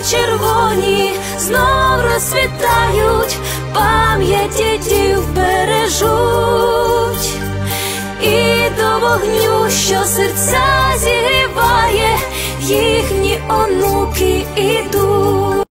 червоні знов розцвітають, пам'ять дідів бережуть. І до вогню, що серця зігріває, їхні онуки ідуть.